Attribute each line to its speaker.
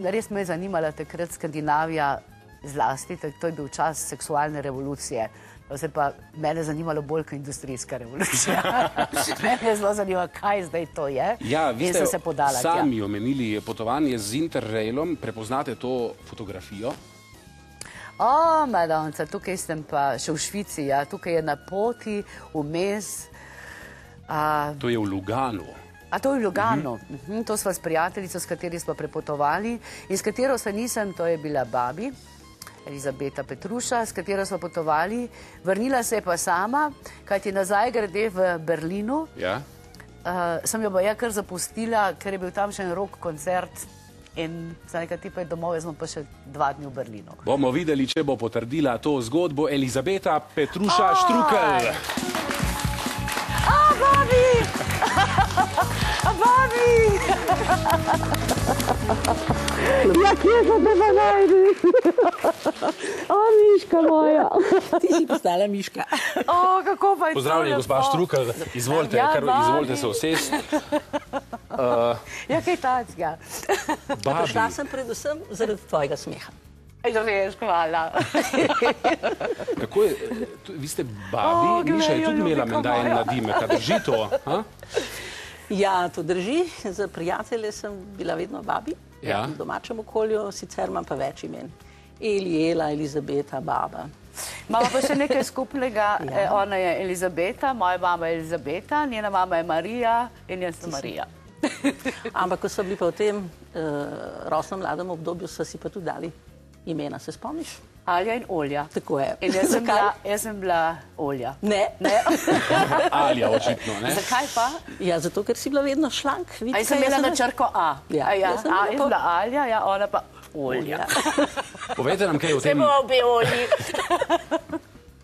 Speaker 1: Res me je zanimala takrat Skandinavija zlasti, to je bil čas seksualne revolucije. To se pa mene zanimalo bolj kot industrijska revolucija. Mene je zelo zanimalo, kaj zdaj to je.
Speaker 2: Ja, vi ste sami omenili potovanje z Interrailom. Prepoznate to fotografijo?
Speaker 1: O, madonca, tukaj sem pa še v Švici, ja. Tukaj je na poti vmes.
Speaker 2: To je v Luganu.
Speaker 1: A to je v Luganu. To sva s prijateljico, s kateri smo prepotovali in s katero se nisem, to je bila babi, Elizabeta Petruša, s katero smo potovali. Vrnila se je pa sama, kajti nazaj grede v Berlinu.
Speaker 2: Ja.
Speaker 1: Sem jo pa ja kar zapustila, ker je bil tam še en rock koncert in za nekaj tipa je domov, jaz smo pa še 2 dni v Berlinu.
Speaker 2: Bomo videli, če bo potrdila to zgodbo Elizabeta Petruša Štrukelj.
Speaker 1: Babi! Babi! Ja, kje se tebe najdi? O, Miška moja.
Speaker 3: Ti si postala Miška.
Speaker 1: O, kako pa je to lepo.
Speaker 2: Pozdravljeni, gospa Štrukelj. Izvolite, izvolite se usesti.
Speaker 1: Ja, kaj tacga.
Speaker 3: Prišla sem predvsem zaradi tvojega smeha.
Speaker 1: Res, hvala.
Speaker 2: Kako je, vi ste babi, Miša je tudi imela menda en nadimek, a drži to?
Speaker 3: Ja, to drži. Za prijatelje sem bila vedno babi.
Speaker 2: Ja.
Speaker 3: V domačem okolju, sicer imam pa več imen. Elijela, Elizabeta, baba.
Speaker 1: Imamo pa še nekaj skupnega. Ona je Elizabeta, moja mama je Elizabeta, njena mama je Marija in jaz sem Marija.
Speaker 3: Ampak, ko so bili pa v tem rosno mladem obdobju, so si pa tudi dali imena, se spomniš?
Speaker 1: Alja in Olja.
Speaker 3: Tako je.
Speaker 1: In jaz sem bila Olja.
Speaker 3: Ne.
Speaker 2: Alja, očitno, ne?
Speaker 1: Zakaj pa?
Speaker 3: Ja, zato, ker si bila vedno šlank.
Speaker 1: A sem imela na črko A.
Speaker 3: Ja.
Speaker 1: Jaz sem bila Alja, ja, ona pa Olja.
Speaker 2: Povejte nam kaj o tem.
Speaker 1: Se bo obe Olji.